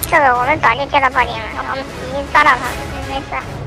这个我们早就接到报警了，我们已经抓到他了，没事。